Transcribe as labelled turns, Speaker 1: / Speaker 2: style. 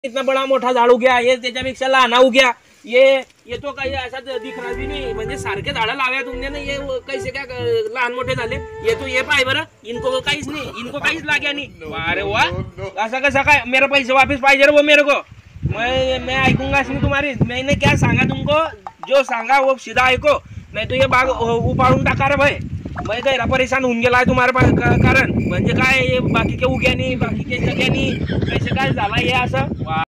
Speaker 1: इतना बड़ा मोठा झाड उग्या हे त्याच्यापेक्षा लहान उग्या ये तो काही असाच दिखणार भी नाही म्हणजे सारखे झाडं लाव्या तुमने ना ये कैसे क्या लहान मोठे झाले ये तो ये पाय बरं इनको काहीच नाही इनको काहीच लाग्या नहीं। अरे वाह ऐसा कैसा काय मेरे पैसे वापस पाहिजे रे वो मेरे को मैं आइकूंगा नहीं तुम्हारी मैंने क्या सांगा तुमको जो सांगा वो सीधा आइको नहीं तो ये बाग उपाडून टाका रे भाई मैं गैरा परेशान होऊन गेला तुम्हारे कारण म्हणजे काय बाकी के उग्यानी बाकी के जग्यानी कैसे काय झाला हे असं।